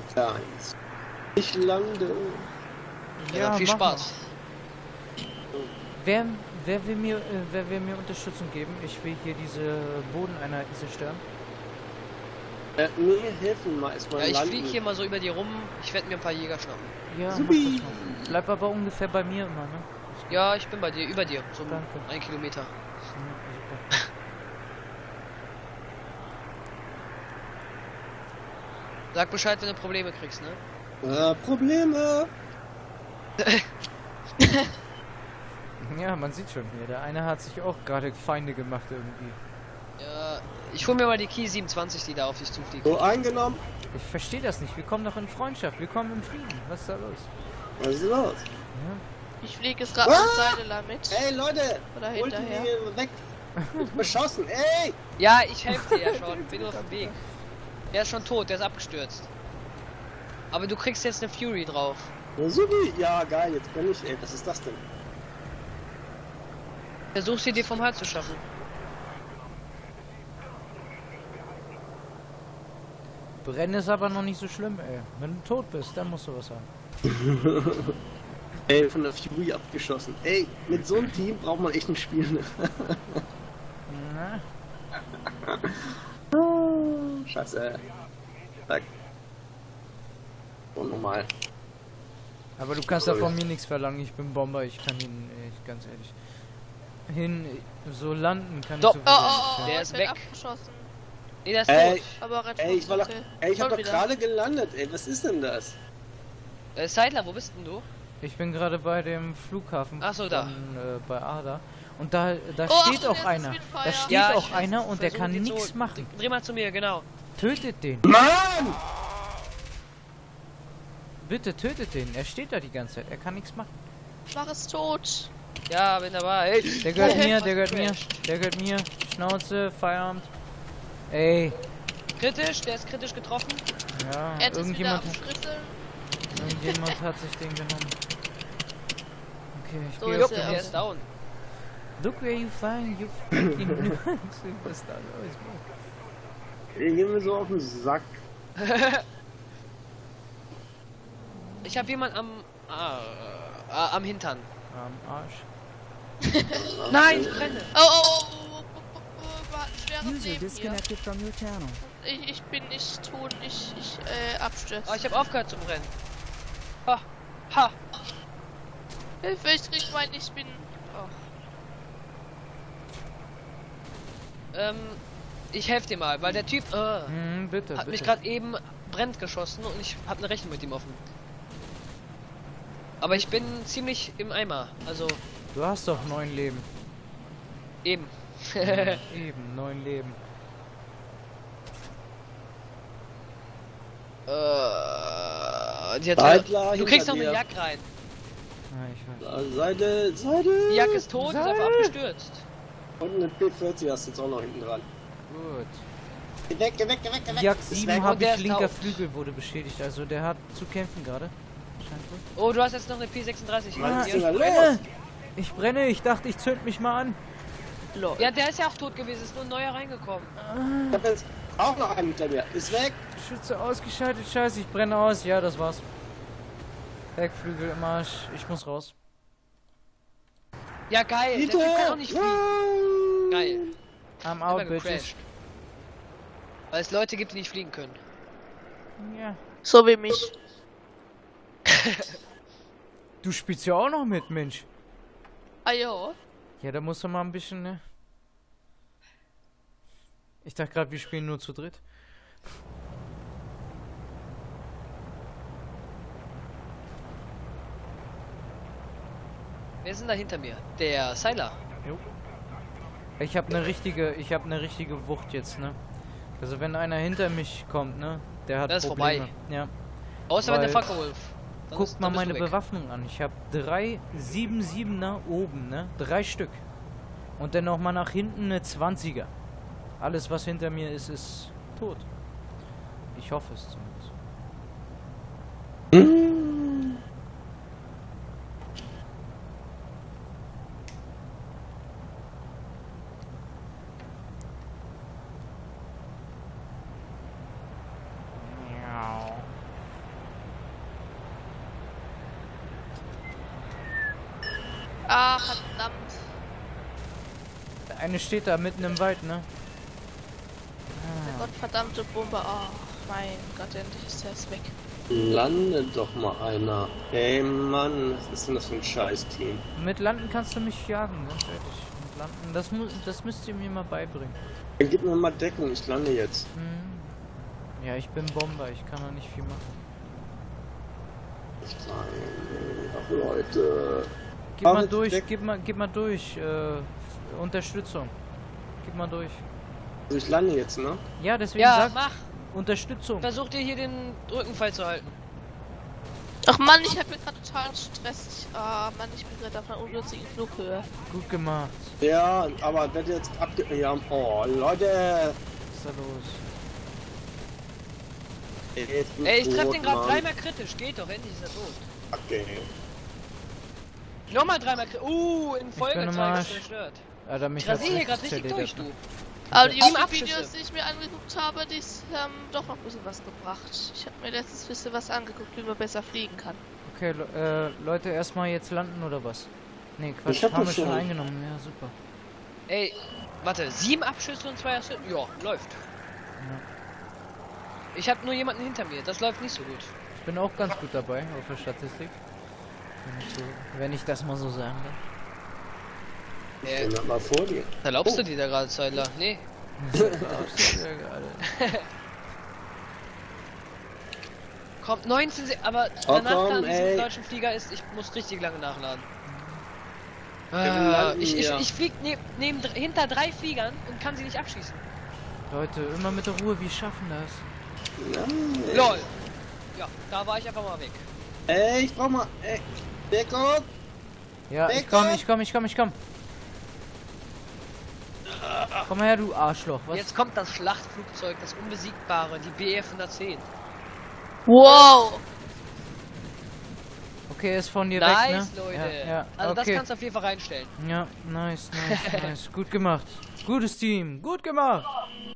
Kleins. Ich lande. Ja, viel mach Spaß. Wer will mir Unterstützung geben? Ich will hier diese Bodeneinheiten zerstören. Mir helfen mal erstmal Ja, ich landen. fliege hier mal so über dir rum. Ich werde mir ein paar Jäger schnappen. Ja, mach Supi. das mal. Bleib aber ungefähr bei mir immer, ne? Ja, ich bin bei dir, über dir. So Danke. 1 Kilometer. Ja, super. Sag Bescheid, wenn du Probleme kriegst, ne? Probleme. Ja, man sieht schon hier. Der eine hat sich auch gerade Feinde gemacht irgendwie. Ja, ich hol mir mal die Key 27, die da auf dich zufliegt. So eingenommen. Ich verstehe das nicht. Wir kommen doch in Freundschaft. Wir kommen im Frieden. Was ist da los? Was ist los? Ja. Ich fliege jetzt gerade mit Seidela mit. Ey Leute, Oder holt hinterher. die weg. Beschossen, ey! Ja, ich helfe dir ja schon. Bin nur auf dem Weg. Der ist schon tot, der ist abgestürzt. Aber du kriegst jetzt eine Fury drauf. Ja, Supi. Ja, geil, jetzt bin ich, ey. Was ist das denn? Versuch sie dir vom Hals zu schaffen. Brennen ist aber noch nicht so schlimm, ey. Wenn du tot bist, dann musst du was haben. Ey, von der Fury abgeschossen. Ey, mit so einem Team braucht man echt ein Spiel. Ne? Na? Scheiße. Zack. Und nochmal. Aber du kannst da von mir nichts verlangen. Ich bin Bomber. Ich kann ihn, ganz ehrlich, so landen kann Doch. ich so Oh, Der ich ist bin weg. abgeschossen. Nee, der ist Ey, tot. Aber rennt ey, ich war doch, okay. ey, ich hab Schon doch wieder. gerade gelandet, ey. Was ist denn das? Seidler, wo bist denn du? Ich bin gerade bei dem Flughafen Ach so, da. bei Ada. Und da Oh, steht Achtung, auch jetzt einer. ist Da Feuer. steht Ja, auch ich einer und der versuch kann ihn nichts zu- machen. Dreh mal zu mir, genau. Tötet den. Mann! Bitte tötet den. Er steht da die ganze Zeit. Er kann nichts machen. Mach es tot. Ja, bin dabei. Der gehört mir, der gehört mir. Der gehört mir. Schnauze, Feierabend. Ey. Kritisch, der ist kritisch getroffen. Ja, Er ist wieder irgendjemand am Schlüssel. hat sich den genommen. Okay, ich So gehe ist auf er. den Der ist down. Look where you flying, you fucking Was ist da los? Ey, geh mir so auf den Sack. Ich habe jemand am Hintern. Am Arsch. Nein, ich brenne. War ein schweres User Leben hier. disconnected from your channel. Ich bin nicht tot, ich abstürze. Oh, ich habe aufgehört zu brennen. Ha, ha. Hilfe, ich krieg mein, ich bin... Oh. Ich helfe dir mal, weil der Typ Bitte, hat mich bitte. gerade eben brennt geschossen und ich habe eine Rechnung mit ihm offen. Aber ich bin ziemlich im Eimer, also Du hast doch 9 Leben. eben. Eben, 9 Leben. Die hat Seidler du kriegst noch hinter eine dir. Jack rein. Ja, ich weiß. Seite, Seite. Die Jack ist tot, ist einfach abgestürzt. Und eine P40 hast du jetzt auch noch hinten dran. Gut. Geh weg, geh weg, geh weg, geh weg. Jak Ist 7 weg. habe der ich, ist linker taub. Flügel wurde beschädigt. Also der hat zu kämpfen gerade. Scheint wohl. Oh, du hast jetzt noch eine P36 Was ist denn hier. da los? brenne! Ich brenne, ich dachte, ich zünd mich mal an. Ja, der ist ja auch tot gewesen, ist nur ein neuer reingekommen. Ich hab jetzt auch noch einen hinter mir. Ist weg. Schütze ausgeschaltet, scheiße, ich brenne aus. Ja, das war's. Bergflügel im Arsch, ich muss raus. Ja, geil, der Typ kann auch nicht fliegen. Geil. I'm Immer out, bitches. gecrashed. Weil es Leute gibt, die nicht fliegen können. Ja. So wie mich. Du spielst ja auch noch mit, Mensch. Ah ja. Ja, da musst du mal ein bisschen, ne? Ich dachte gerade, wir spielen nur zu dritt. Wer ist denn da hinter mir? Der Seiler. Ich habe eine richtige Wucht jetzt, ne? Also wenn einer hinter mich kommt, ne? Der hat Das ist Probleme. vorbei. Ja. Außer wenn der Weil- Fackelwolf. Dann Guckt mal dann bist meine du weg. Bewaffnung an. Ich habe 3 7-7er oben, ne? 3 Stück. Und dann noch mal nach hinten eine 20er. Alles was hinter mir ist, ist tot. Ich hoffe es zumindest. Miau. Ah, verdammt. Der eine steht da mitten im Wald, ne? Der gottverdammte Bombe. Oh, mein Gott, endlich ist er jetzt weg. Landet doch mal einer. Ey Mann, was ist denn das für ein Scheiß-Team? Mit Landen kannst du mich jagen, ganz ehrlich. Mit Landen, das müsst ihr mir mal beibringen. Dann gib mir mal Deckung, ich lande jetzt. Hm. Ja, ich bin Bomber, ich kann da nicht viel machen. Ach Leute. Gib mal durch, gib mal durch, Unterstützung. Gib mal durch. Also ich lande jetzt, ne? Ja, deswegen Ja, sag mach. Unterstützung. Versuch dir hier den Rücken frei zu halten. Ach Mann, ich habe mir gerade totalen Stress. Ah Mann, ich bin gerade auf einer ungünstigen Flughöhe. Gut gemacht. Ja, aber wird jetzt ja, oh Leute. Was ist da los? Ey, ich treffe den gerade dreimal kritisch. Geht doch, endlich ist er tot. Okay. Nochmal dreimal kritisch. In Folge bin am 2 Arsch. zerstört. Alter, mich Ich rasiere hier gerade richtig zerledert. durch, du. Aber die Sieben YouTube-Videos, Abschüsse. die ich mir angeguckt habe, die haben doch noch ein bisschen was gebracht. Ich habe mir letztens ein bisschen was angeguckt, wie man besser fliegen kann. Okay, Leute, erstmal jetzt landen oder was? Nee, Quatsch, Ich hab haben wir das schon schon. eingenommen. Ja, super. Ey, warte, 7 Abschüsse und 2 Assists? Ja, läuft. Ich habe nur jemanden hinter mir, das läuft nicht so gut. Ich bin auch ganz gut dabei auf der Statistik. Wenn ich das mal so sagen darf. Ich bin mal vor dir. Erlaubst du dir da gerade Zeit lang? Nee. Kommt 19 aber Oh, der Nachteil komm, an diesem ey. deutschen Flieger ist, ich muss richtig lange nachladen. landen Ich hier. flieg hinter 3 Fliegern und kann sie nicht abschießen. Leute, immer mit der Ruhe, wir schaffen das. Nein. LOL. Ja, da war ich einfach mal weg. Ey, ich brauch mal. Ey, Deckung. Ja, ich komm. Komm her, du Arschloch. Was? Jetzt kommt das Schlachtflugzeug, das Unbesiegbare, die Bf 110. Wow! Okay, er ist von dir Nice, weg, ne? Leute. Ja, Also das okay. kannst du auf jeden Fall reinstellen. Ja, nice. Gut gemacht. Gutes Team. Gut gemacht.